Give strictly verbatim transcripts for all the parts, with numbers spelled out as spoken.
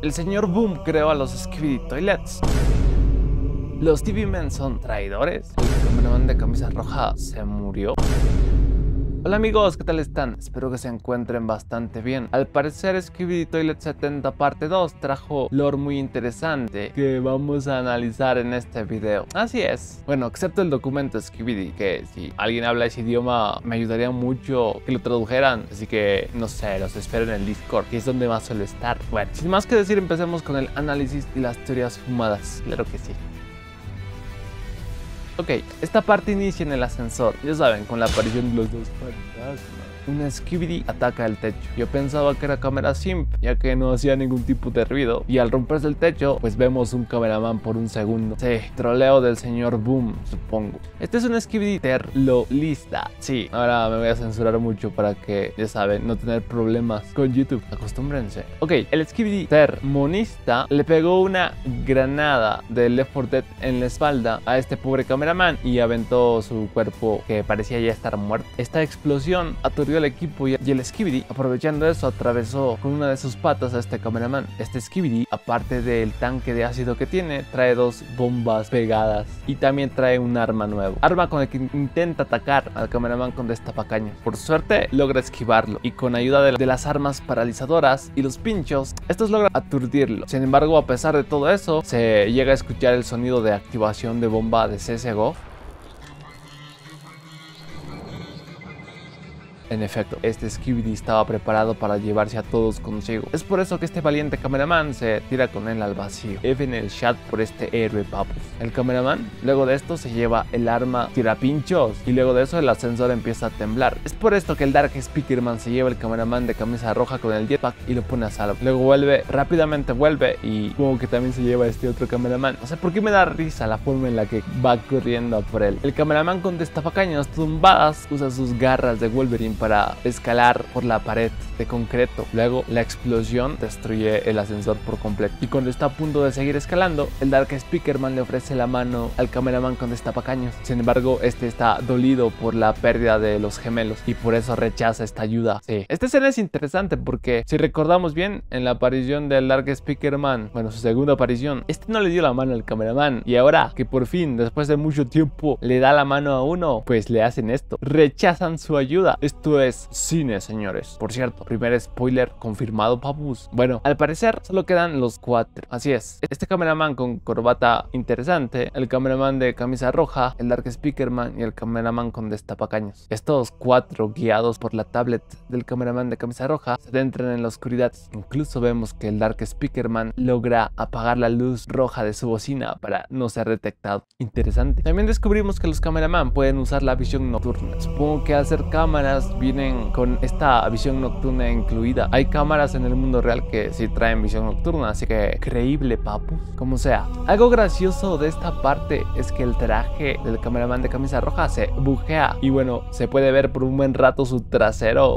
El señor Boom creó a los Skibidi Toilets. ¿Los T V Men son traidores? ¿El cameraman de camisa roja se murió? Hola amigos, ¿qué tal están? Espero que se encuentren bastante bien. Al parecer Skibidi Toilet setenta parte dos trajo lore muy interesante que vamos a analizar en este video. Así es. Bueno, excepto el documento Skibidi, que si alguien habla ese idioma me ayudaría mucho que lo tradujeran. Así que, no sé, los espero en el Discord, que es donde más suele estar. Bueno, sin más que decir, empecemos con el análisis y las teorías fumadas. Claro que sí. Ok, esta parte inicia en el ascensor, ya saben, con la aparición de los dos fantasmas. Un Skibidi ataca el techo. Yo pensaba que era cámara simp, ya que no hacía ningún tipo de ruido. Y al romperse el techo, pues vemos un cameraman por un segundo. Sí, troleo del señor Boom, supongo. Este es un Skibidi terrorista. Sí, ahora me voy a censurar mucho para que, ya saben, no tener problemas con YouTube. Acostúmbrense. Ok, el Skibidi termonista le pegó una granada de Left four Dead en la espalda a este pobre cameraman y aventó su cuerpo, que parecía ya estar muerto. Esta explosión aturdió el equipo y el Skibidi, aprovechando eso, atravesó con una de sus patas a este cameraman. Este Skibidi, aparte del tanque de ácido que tiene, trae dos bombas pegadas y también trae un arma nuevo, arma con el que intenta atacar al cameraman con destapacaños. Por suerte logra esquivarlo y con ayuda de, de las armas paralizadoras y los pinchos, estos logran aturdirlo. Sin embargo, a pesar de todo eso, se llega a escuchar el sonido de activación de bomba de C S G O. En efecto, este Skibidi estaba preparado para llevarse a todos consigo. Es por eso que este valiente cameraman se tira con él al vacío. F en el chat por este héroe, papus. El cameraman, luego de esto, se lleva el arma tirapinchos y luego de eso el ascensor empieza a temblar. Es por esto que el Dark Speakerman se lleva el cameraman de camisa roja con el jetpack y lo pone a salvo. Luego vuelve, rápidamente vuelve y como que también se lleva a este otro cameraman. No sé por qué me da risa la forma en la que va corriendo a por él. El cameraman con destapacaños tumbadas usa sus garras de Wolverine para escalar por la pared de concreto. Luego la explosión destruye el ascensor por completo y cuando está a punto de seguir escalando, el Dark Speakerman le ofrece la mano al cameraman con destapacaños. Sin embargo, este está dolido por la pérdida de los gemelos y por eso rechaza esta ayuda. Sí, esta escena es interesante porque si recordamos bien, en la aparición del Dark Speakerman, bueno, su segunda aparición, este no le dio la mano al cameraman y ahora que por fin, después de mucho tiempo, le da la mano a uno, pues le hacen esto, rechazan su ayuda. Esto es cine, señores. Por cierto, primer spoiler confirmado, papus. Bueno, al parecer solo quedan los cuatro. Así es, este cameraman con corbata interesante, el cameraman de camisa roja, el Dark Speakerman y el cameraman con destapacaños. Estos cuatro, guiados por la tablet del cameraman de camisa roja, se adentran en la oscuridad. Incluso vemos que el Dark Speakerman logra apagar la luz roja de su bocina para no ser detectado. Interesante. También descubrimos que los cameraman pueden usar la visión nocturna. Supongo que al ser cámaras vienen con esta visión nocturna incluida. Hay cámaras en el mundo real que sí traen visión nocturna, así que creíble, papus. Como sea, algo gracioso de esta parte es que el traje del cameraman de camisa roja se bujea y bueno, se puede ver por un buen rato su trasero.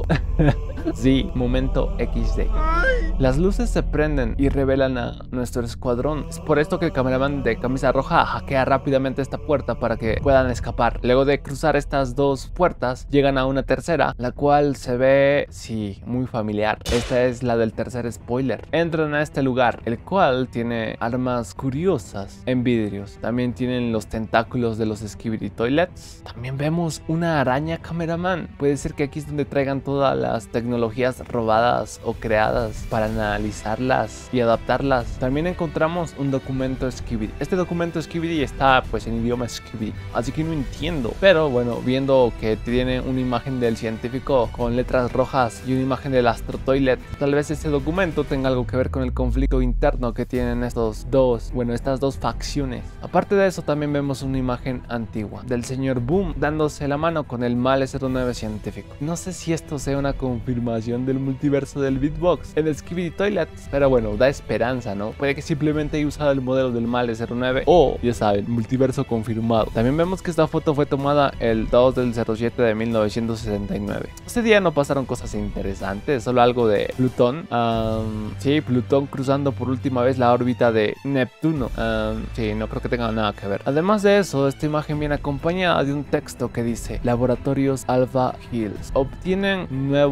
Sí, momento equis de. Las luces se prenden y revelan a nuestro escuadrón. Es por esto que el cameraman de camisa roja hackea rápidamente esta puerta para que puedan escapar. Luego de cruzar estas dos puertas, llegan a una tercera, la cual se ve, sí, muy familiar. Esta es la del tercer spoiler. Entran a este lugar, el cual tiene armas curiosas en vidrios. También tienen los tentáculos de los Skibidi Toilets. También vemos una araña cameraman. Puede ser que aquí es donde traigan todas las tecnologías robadas o creadas para analizarlas y adaptarlas. También encontramos un documento Skibidi. Este documento Skibidi está pues en idioma Skibidi, así que no entiendo. Pero bueno, viendo que tiene una imagen del científico con letras rojas y una imagen del Astro Toilet, tal vez este documento tenga algo que ver con el conflicto interno que tienen estos dos, bueno, estas dos facciones. Aparte de eso, también vemos una imagen antigua del señor Boom dándose la mano con el Male cero nueve científico. No sé si esto sea una confirmación del multiverso del beatbox en Skibidi Toilets, pero bueno, da esperanza, ¿no? Puede que simplemente haya usado el modelo del Male cero nueve o, ya saben, multiverso confirmado. También vemos que esta foto fue tomada el dos del cero siete de mil novecientos sesenta y nueve. Este día no pasaron cosas interesantes, solo algo de Plutón. Um, sí, Plutón cruzando por última vez la órbita de Neptuno. Um, sí, no creo que tenga nada que ver. Además de eso, esta imagen viene acompañada de un texto que dice: Laboratorios Alpha Hills obtienen nuevo administrador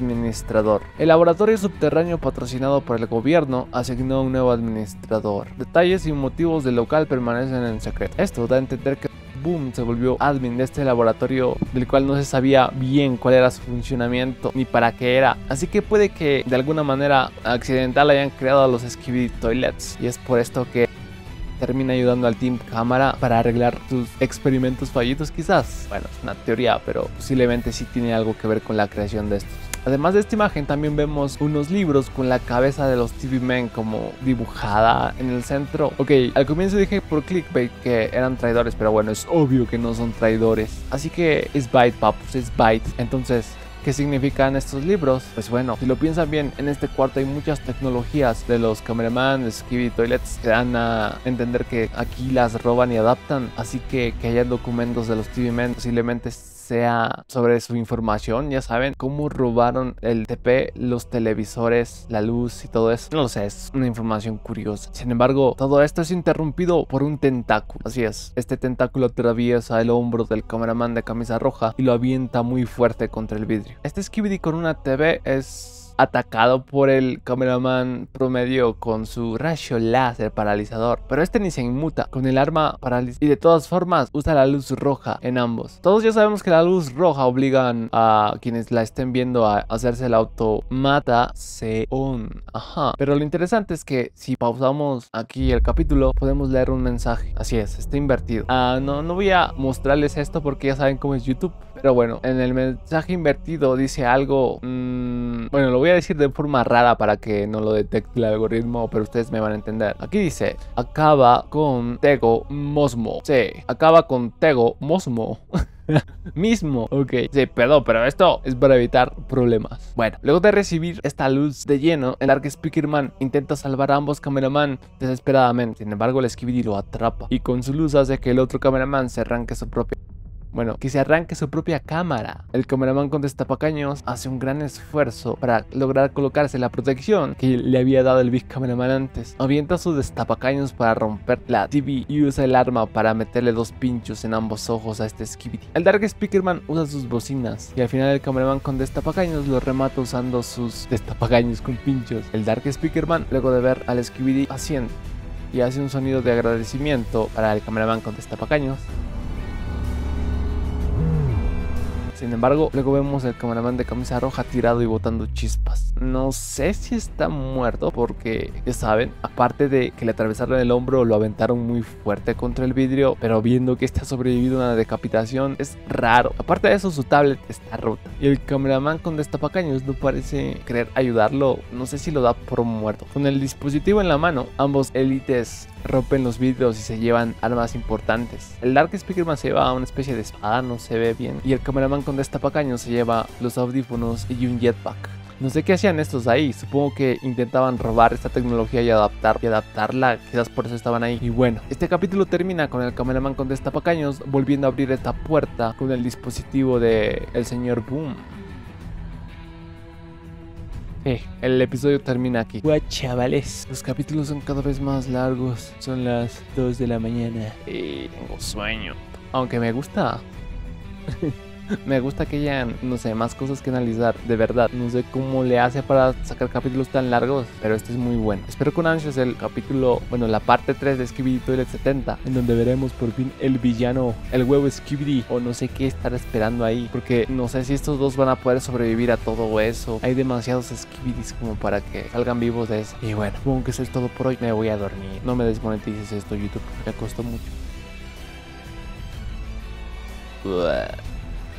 administrador. El laboratorio subterráneo patrocinado por el gobierno asignó un nuevo administrador. Detalles y motivos del local permanecen en secreto. Esto da a entender que Boom se volvió admin de este laboratorio, del cual no se sabía bien cuál era su funcionamiento ni para qué era, así que puede que de alguna manera accidental hayan creado a los Skibidi Toilets, y es por esto que termina ayudando al Team Cámara para arreglar sus experimentos fallidos quizás. Bueno, es una teoría, pero posiblemente sí tiene algo que ver con la creación de estos. Además de esta imagen también vemos unos libros con la cabeza de los T V Men como dibujada en el centro. Ok, al comienzo dije por clickbait que eran traidores, pero bueno, es obvio que no son traidores. Así que es Byte, papus, es Byte. Entonces, ¿qué significan estos libros? Pues bueno, si lo piensan bien, en este cuarto hay muchas tecnologías de los cameraman, de Skibidi Toilets, que dan a entender que aquí las roban y adaptan. Así que que haya documentos de los T V Men posiblemente sea sobre su información, ya saben, cómo robaron el T P, los televisores, la luz y todo eso. No lo sé, es una información curiosa. Sin embargo, todo esto es interrumpido por un tentáculo. Así es, este tentáculo atraviesa el hombro del cameraman de camisa roja y lo avienta muy fuerte contra el vidrio. Este Skibidi con una T V es atacado por el cameraman promedio con su rayo láser paralizador, pero este ni se inmuta con el arma paralizada y de todas formas usa la luz roja en ambos. Todos ya sabemos que la luz roja obligan a quienes la estén viendo a hacerse el automatación. Ajá, pero lo interesante es que si pausamos aquí el capítulo podemos leer un mensaje. Así es, está invertido. Ah, no, no voy a mostrarles esto porque ya saben cómo es YouTube. Pero bueno, en el mensaje invertido dice algo, mmm, bueno, lo voy a decir de forma rara para que no lo detecte el algoritmo, pero ustedes me van a entender. Aquí dice, acaba con Tego Mosmo. Sí, acaba con Tego Mosmo. Mismo, ok. Sí, perdón, pero esto es para evitar problemas. Bueno, luego de recibir esta luz de lleno, el Dark Speakerman intenta salvar a ambos cameraman desesperadamente. Sin embargo, el Skibidi lo atrapa y con su luz hace que el otro cameraman se arranque su propia Bueno, que se arranque su propia cámara. El cameraman con destapacaños hace un gran esfuerzo para lograr colocarse la protección que le había dado el Big Cameraman antes. Avienta su destapacaños para romper la T V y usa el arma para meterle dos pinchos en ambos ojos a este Skibidi. El Dark Speakerman usa sus bocinas y al final el cameraman con destapacaños lo remata usando sus destapacaños con pinchos. El Dark Speakerman, luego de ver al Skibidi haciendo y hace un sonido de agradecimiento para el cameraman con destapacaños. Sin embargo, luego vemos al cameraman de camisa roja tirado y botando chispas. No sé si está muerto porque, ya saben, aparte de que le atravesaron el hombro, lo aventaron muy fuerte contra el vidrio, pero viendo que este ha sobrevivido a una decapitación, es raro. Aparte de eso, su tablet está rota. Y el cameraman con destapacaños no parece querer ayudarlo, no sé si lo da por muerto. Con el dispositivo en la mano, ambos élites rompen los vidrios y se llevan armas importantes. El Dark Speakerman se lleva una especie de espada, no se ve bien, y el cameraman con destapacaños se lleva los audífonos y un jetpack. No sé qué hacían estos ahí, supongo que intentaban robar esta tecnología y adaptar y adaptarla, quizás por eso estaban ahí. Y bueno, este capítulo termina con el cameraman con destapacaños volviendo a abrir esta puerta con el dispositivo de el señor Boom. Eh, el episodio termina aquí. Guau, chavales, los capítulos son cada vez más largos. Son las dos de la mañana y tengo sueño. Aunque me gusta me gusta que hayan, no sé, más cosas que analizar. De verdad, no sé cómo le hace para sacar capítulos tan largos, pero este es muy bueno. Espero con ansias el capítulo, bueno, la parte tres de Skibidi Toilet setenta, en donde veremos por fin el villano, el huevo Skibidi, o no sé qué estar esperando ahí, porque no sé si estos dos van a poder sobrevivir a todo eso. Hay demasiados Skibidis como para que salgan vivos de eso. Y bueno, supongo que eso es todo por hoy. Me voy a dormir. No me desmonetices esto, YouTube, me costó mucho. Uah.